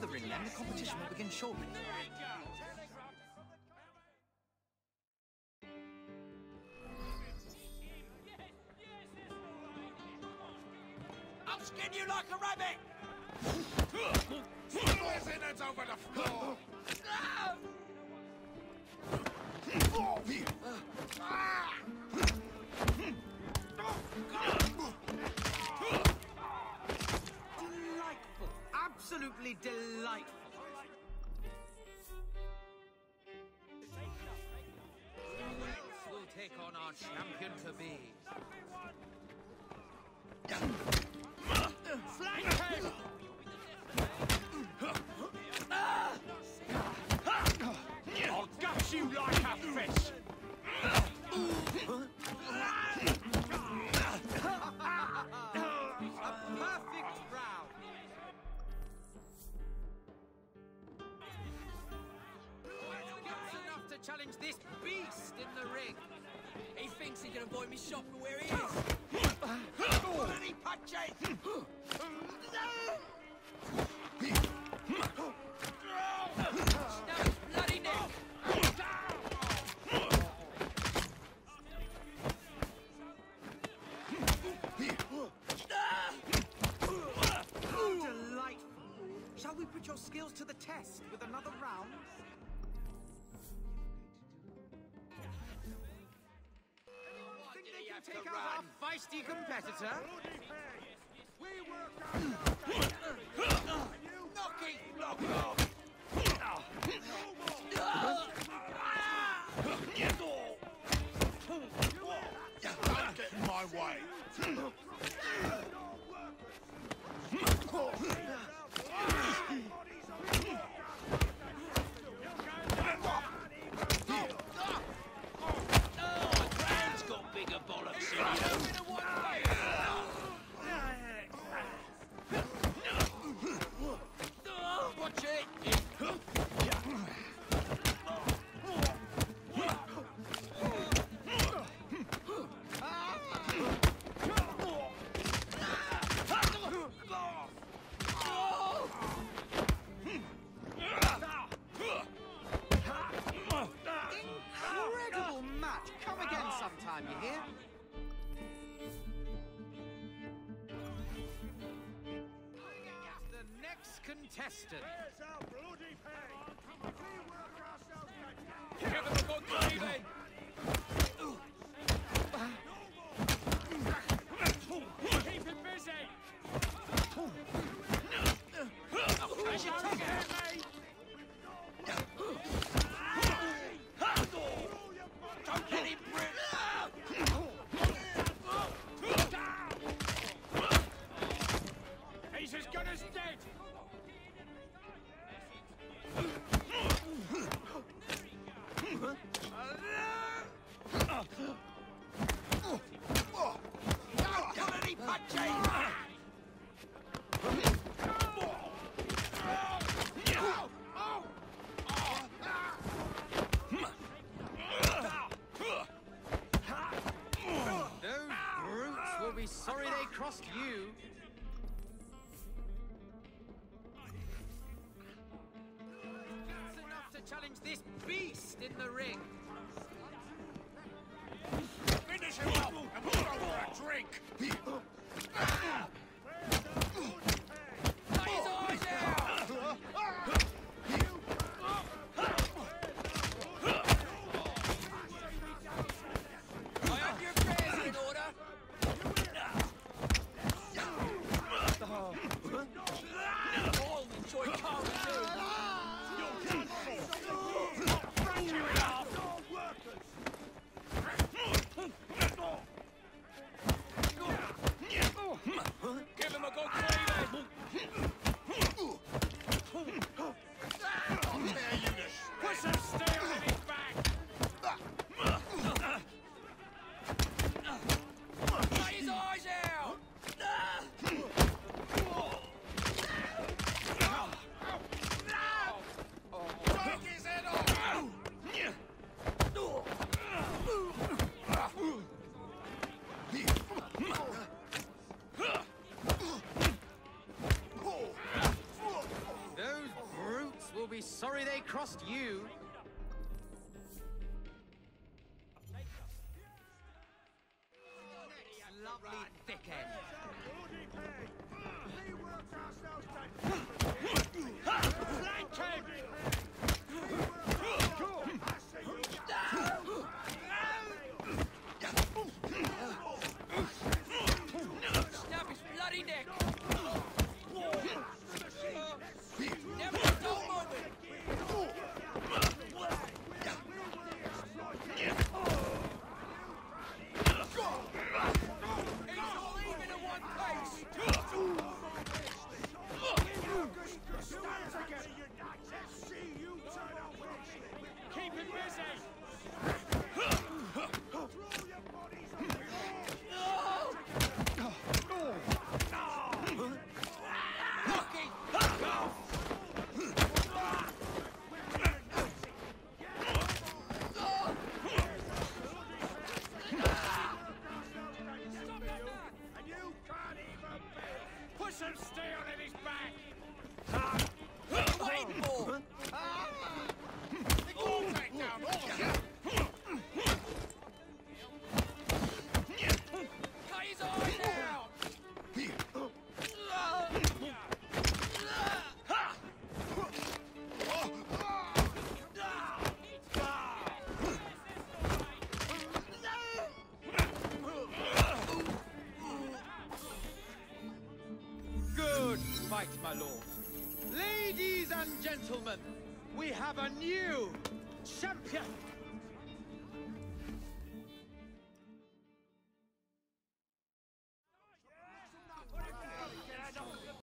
the ring then, the competition will begin shortly. I'll skin you like a rabbit! Listen, it's over the floor! Delightful. Absolutely delightful. We'll take on our champion to be. Flank him! I'll gut you like a fish! A perfect round. That's enough to challenge this beast in the ring. He thinks he can avoid me shot from where he is. Bloody punches! Snap his bloody neck! Delightful. Shall we put your skills to the test with another round? Think they can take out our feisty competitor? Knocking block off! Don't get in my way! Man's got bigger bollocks than you! Watch it! Incredible match. Come again sometime, you hear? The next contestant. Give him a good breathing. Keep him busy. As you take it, mate. Don't let him He's as good as dead. Bloody punches! Those brutes will be sorry they crossed you. That's enough to challenge this beast in the ring. Finish him up, and we'll go for a drink! Cut his eyes out! I have your affairs in order. I'll enjoy carving Give him a good cleavage! crossed you. Lovely thick end. Snap his bloody neck! Never a dull moment! He's all even at one pace! Keep him busy! Push him steel in his back! What are you waiting for? All take down, all of you! Cut his eyes out! Good fight, my lord. Ladies and gentlemen, we have a new champion.